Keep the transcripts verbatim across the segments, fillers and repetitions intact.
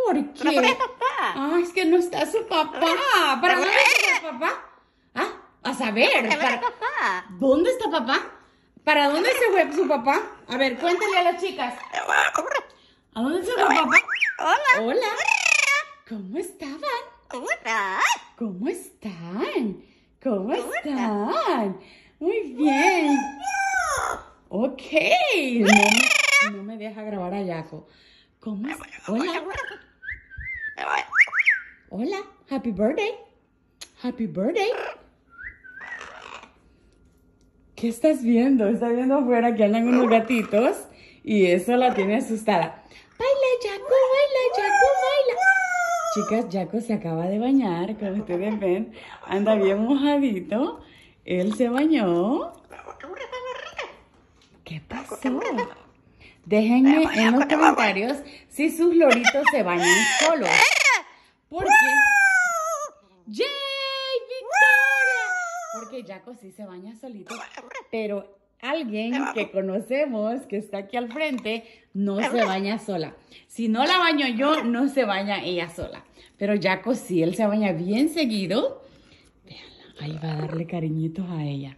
¿Por qué? Ah, es que no está su papá. ¿Para dónde está su papá? Ah, a saber. Para... ¿Dónde está papá? ¿Para dónde se fue su papá? A ver, cuéntale a las chicas. ¿A dónde se fue papá? Hola. Hola. ¿Cómo estaban? Hola. ¿Cómo están? ¿Cómo están? Muy bien. Ok. No me, no me deja grabar a Jaco. ¿Cómo están? Hola. Hola. Happy birthday. Happy birthday. ¿Qué estás viendo? Estás viendo afuera que andan unos gatitos y eso la tiene asustada. Baila, Jaco, baila, Jaco, baila. Chicas, Jaco se acaba de bañar, como ustedes ven. Anda bien mojadito. Él se bañó. ¿Qué pasó? Déjenme en los comentarios si sus loritos se bañan solos. ¿Por qué? ¡Yay, Victoria! Porque Jaco sí se baña solito, pero alguien que conocemos, que está aquí al frente, no se baña sola. Si no la baño yo, no se baña ella sola. Pero Jaco sí, él se baña bien seguido. Véanla, ahí va a darle cariñitos a ella.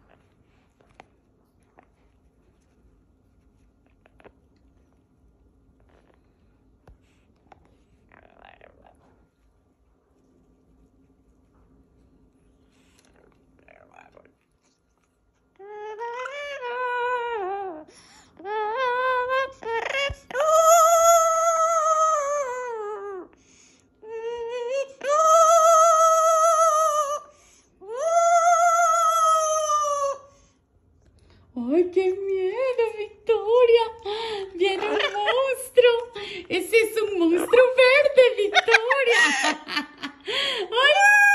¡Ay, qué miedo, Victoria! ¡Viene un monstruo! ¡Ese es un monstruo verde, Victoria! ¡Ay!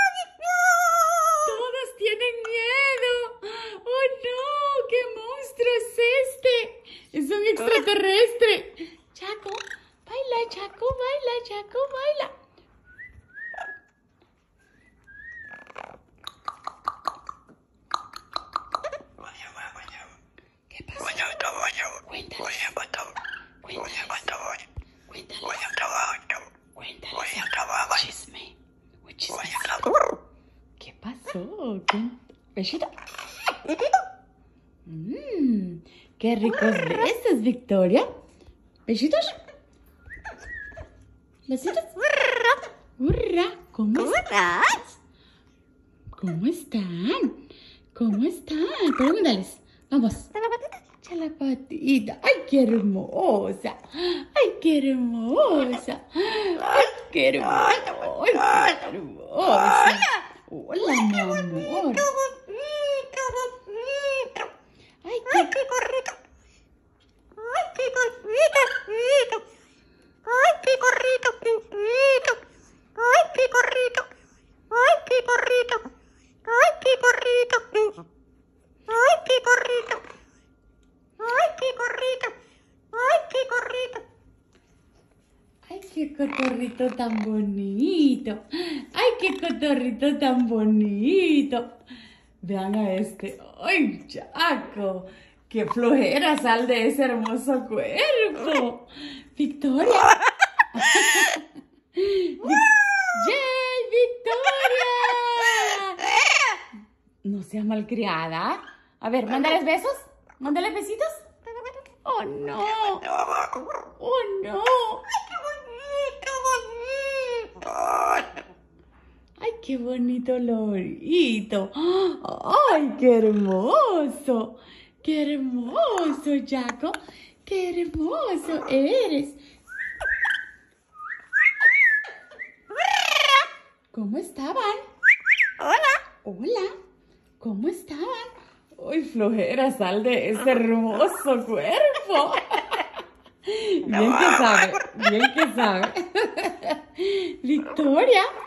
¡Todos tienen miedo! ¡Oh, no! ¿Qué monstruo es este? ¡Es un extraterrestre! Jaco, baila, Jaco, baila, Jaco, baila. ¿Qué pasó? Cuéntales. Cuéntales. Cuéntales. Cuéntales. Chisme. Chisme. ¿Qué pasó? ¿Qué? ¿Besito? Mmm, qué ricos besos, Victoria. ¿Besitos? ¿Besitos? ¡Hurra! ¿Cómo estás? ¿Cómo están? ¿Cómo están? Pregúntales. Vamos. Echa la patita. ¡Ay, qué hermosa! ¡Ay, qué hermosa! ¡Ay, qué hermosa! ¡Ay, qué hermosa! ¡Hola, mi amor! ¡Ay, qué gorrito! ¡Ay, qué gorrito! ¡Ay, qué gorrito! ¡Ay, qué gorrito! ¡Ay, qué gorrito! ¡Ay, qué gorrito! ¡Ay, qué gorrito! ¡Ay, qué gorrito! ¡Ay, qué gorrito! ¡Ay, qué cotorrito tan bonito! ¡Ay, qué cotorrito tan bonito! Vean a este. ¡Ay, Jaco! ¡Qué flojera! ¡Sal de ese hermoso cuerpo! ¡Victoria! ¡Yay, Victoria! No seas malcriada. A ver, mándales besos. Mándales besitos. ¡Oh, no! ¡Oh, no! ¡Ay, qué bonito lorito! ¡Ay, qué hermoso! ¡Qué hermoso, Jaco! ¡Qué hermoso eres! ¿Cómo estaban? Hola. Hola. ¿Cómo estaban? ¡Ay, flojera! Sal de ese hermoso cuerpo. Bien que sabe. Bien que sabe. Victoria.